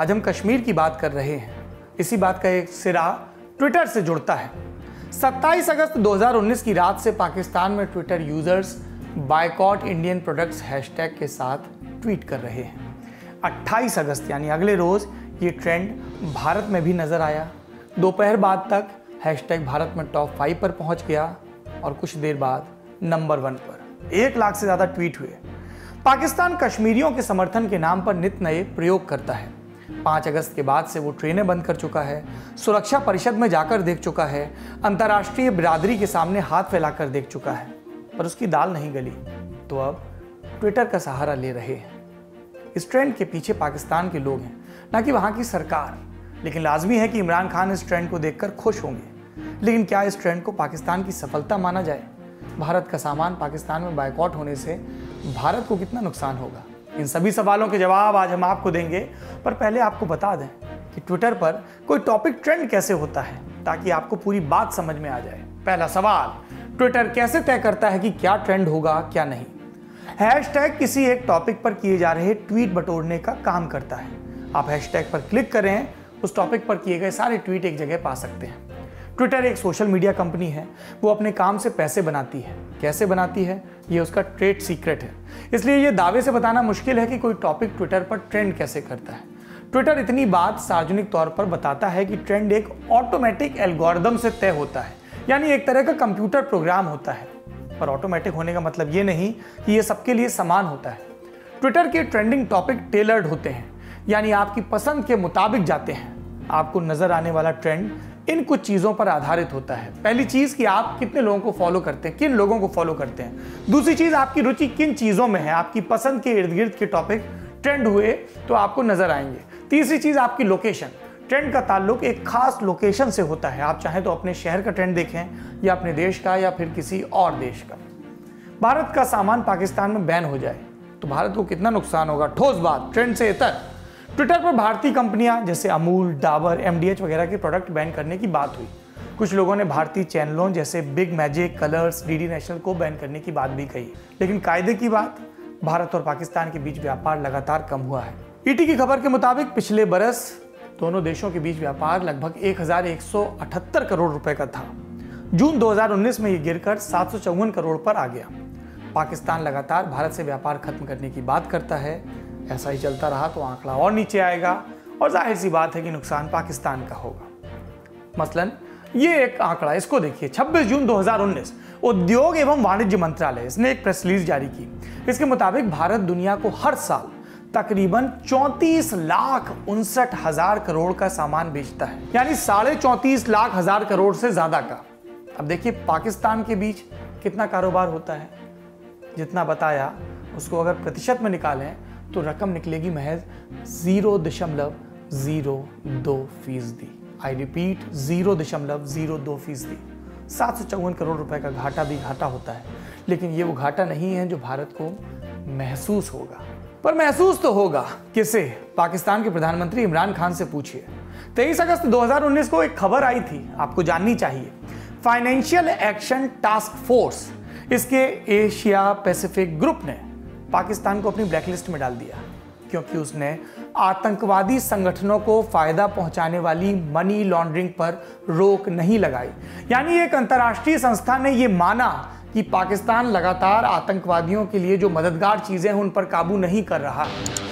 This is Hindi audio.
आज हम कश्मीर की बात कर रहे हैं। इसी बात का एक सिरा ट्विटर से जुड़ता है। 27 अगस्त 2019 की रात से पाकिस्तान में Twitter users boycott Indian products hashtag के साथ ट्वीट कर रहे हैं। 28 अगस्त यानी अगले रोज ये ट्रेंड भारत में भी नजर आया। दोपहर बाद तक हैशटैग भारत में टॉप 5 पर पहुंच गया और कुछ देर बाद नंबर 1 पर 1 लाख से ज्यादा ट्वीट हुए। पाकिस्तान कश्मीरियों के समर्थन के नाम पर नित नए प्रयोग करता है। 5 अगस्त के बाद से वो ट्रेनें बंद कर चुका है, सुरक्षा परिषद में जाकर देख चुका है, अंतर्राष्ट्रीय बिरादरी के सामने हाथ फैलाकर देख चुका है, पर उसकी दाल नहीं गली तो अब ट्विटर का सहारा ले रहे हैं। इस ट्रेंड के पीछे पाकिस्तान के लोग हैं, ना कि वहाँ की सरकार। लेकिन लाजमी है कि इमरान खान इस ट्रेंड को देखकर खुश होंगे। लेकिन क्या इस ट्रेंड को पाकिस्तान की सफलता माना जाए? भारत का सामान पाकिस्तान में बायकॉट होने से भारत को कितना नुकसान होगा? इन सभी सवालों के जवाब आज हम आपको देंगे, पर पहले आपको बता दें कि ट्विटर पर कोई टॉपिक ट्रेंड कैसे होता है, ताकि आपको पूरी बात समझ में आ जाए। पहला सवाल, ट्विटर कैसे तय करता है कि क्या ट्रेंड होगा क्या नहीं? हैशटैग किसी एक टॉपिक पर किए जा रहे ट्वीट बटोरने का काम करता है। आप हैशटैग पर क्लिक करें, उस टॉपिक पर किए गए सारे ट्वीट एक जगह पा सकते हैं। ट्विटर एक सोशल मीडिया कंपनी है, वो अपने काम से पैसे बनाती है। कैसे बनाती है ये उसका ट्रेड सीक्रेट है, इसलिए ये दावे से बताना मुश्किल है कि कोई टॉपिक ट्विटर पर ट्रेंड कैसे करता है। ट्विटर इतनी बात सार्वजनिक तौर पर बताता है कि ट्रेंड एक ऑटोमेटिक एल्गोरिदम से तय होता है, यानी एक तरह का कंप्यूटर प्रोग्राम होता है। पर ऑटोमेटिक होने का मतलब ये नहीं कि ये सबके लिए समान होता है। ट्विटर के ट्रेंडिंग टॉपिक टेलर्ड होते हैं, यानी आपकी पसंद के मुताबिक जाते हैं। आपको नजर आने वाला ट्रेंड इन कुछ चीज़ों पर आधारित होता है। पहली चीज़ कि आप कितने लोगों को फॉलो करते हैं, किन लोगों को फॉलो करते हैं। दूसरी चीज़, आपकी रुचि किन चीज़ों में है। आपकी पसंद के इर्द गिर्द के टॉपिक ट्रेंड हुए तो आपको नजर आएंगे। तीसरी चीज़, आपकी लोकेशन। ट्रेंड का ताल्लुक एक खास लोकेशन से होता है। आप चाहें तो अपने शहर का ट्रेंड देखें, या अपने देश का, या फिर किसी और देश का। भारत का सामान पाकिस्तान में बैन हो जाए तो भारत को कितना नुकसान होगा? ठोस बात, ट्रेंड से इतर। ट्विटर पर भारतीय कंपनियां जैसे अमूल, डाबर, MDH वगैरह के प्रोडक्ट बैन करने की बात हुई। कुछ लोगों ने भारतीय चैनलों जैसे big magic, Colors, DD national को बैन करने की बात भी कही। लेकिन कायदे की बात, भारत और पाकिस्तान के बीच व्यापार लगातार कम हुआ है। ET की खबर के मुताबिक पिछले बरस दोनों देशों के बीच व्यापार लगभग 1178 करोड़ रुपए का था। जून 2019 में यह गिरकर 754 करोड़ पर आ गया। पाकिस्तान लगातार भारत से व्यापार खत्म करने की बात करता है। ऐसा ही चलता रहा तो आंकड़ा और नीचे आएगा और जाहिर सी बात है कि नुकसान पाकिस्तान का होगा। मसलन ये एक आंकड़ा, इसको देखिए। 26 जून 2019 उद्योग एवं वाणिज्य मंत्रालय इसने एक प्रेस रिलीज जारी की। इसके मुताबिक भारत दुनिया को हर साल तकरीबन 34,59,000 करोड़ का सामान बेचता है, यानी 34,50,000 करोड़ से ज्यादा का। अब देखिए पाकिस्तान के बीच कितना कारोबार होता है। जितना बताया उसको अगर प्रतिशत में निकालें तो रकम निकलेगी महज 0.02%। I repeat, 0.02%। 754 करोड़ रुपए का घाटा भी घाटा होता है, लेकिन ये वो घाटा नहीं है जो भारत को महसूस होगा। पर महसूस तो होगा किसे? पाकिस्तान के प्रधानमंत्री इमरान खान से पूछिए। 23 अगस्त 2019 को एक खबर आई थी, आपको जाननी चाहिए। फाइनेंशियल एक्शन टास्क फोर्स, इसके एशिया पैसिफिक ग्रुप ने पाकिस्तान को अपनी ब्लैकलिस्ट में डाल दिया, क्योंकि उसने आतंकवादी संगठनों को फायदा पहुंचाने वाली मनी लॉन्ड्रिंग पर रोक नहीं लगाई। यानी एक अंतर्राष्ट्रीय संस्था ने यह माना कि पाकिस्तान लगातार आतंकवादियों के लिए जो मददगार चीजें हैं उन पर काबू नहीं कर रहा।